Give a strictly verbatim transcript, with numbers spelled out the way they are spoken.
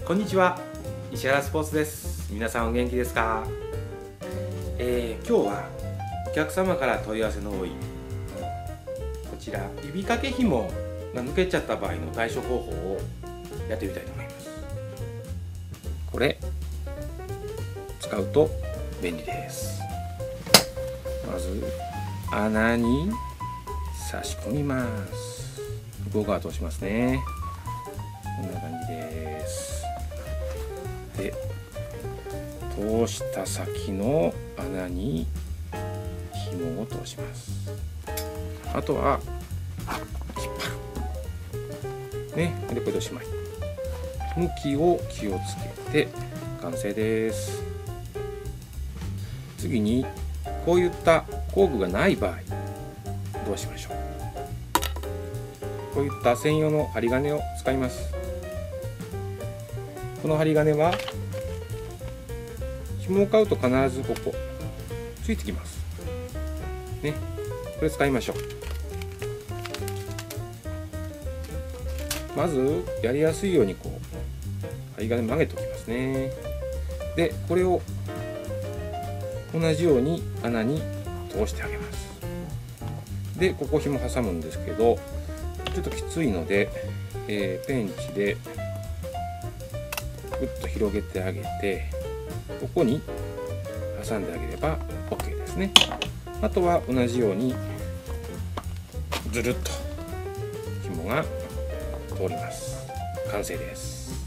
こんにちは、石原スポーツです。皆さんお元気ですか？えー、今日はお客様から問い合わせの多いこちら指掛け紐が抜けちゃった場合の対処方法をやってみたいと思います。これ使うと便利です。まず穴に差し込みます。向こう側通しますね。こんな感じです。で、通した先の穴に紐を通します。あとは引っ張るね。でこれでおしまい。向きを気をつけて完成です。次にこういった工具がない場合どうしましょう。こういった専用の針金を使います。この針金は紐を買うと必ずここついてきますね。これ使いましょう。まずやりやすいようにこう針金曲げておきますね。でこれを同じように穴に通してあげます。でここ紐挟むんですけどちょっときついので、えー、ペンチでぐっと広げてあげてここに挟んであげれば OK ですね。あとは同じようにずるっと紐が通ります。完成です。